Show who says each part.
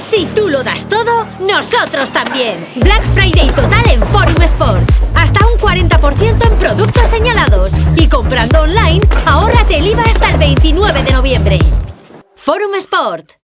Speaker 1: Si tú lo das todo, nosotros también. Black Friday total en Forum Sport. Hasta un 40% en productos señalados. Y comprando online, ahórrate el IVA hasta el 29 de noviembre. Forum Sport.